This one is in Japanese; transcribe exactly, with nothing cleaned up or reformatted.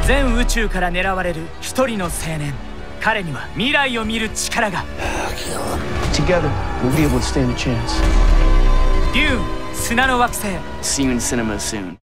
全宇宙から狙われる一人の青年。彼には未来を見る力が。 Together, we'll be able to stand a chance. デューン、砂の惑星。 See you in cinema soon.